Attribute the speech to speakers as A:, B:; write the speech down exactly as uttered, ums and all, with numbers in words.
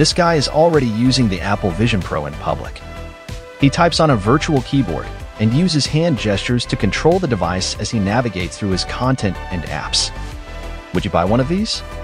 A: This guy is already using the Apple Vision Pro in public. He types on a virtual keyboard and uses hand gestures to control the device as he navigates through his content and apps. Would you buy one of these?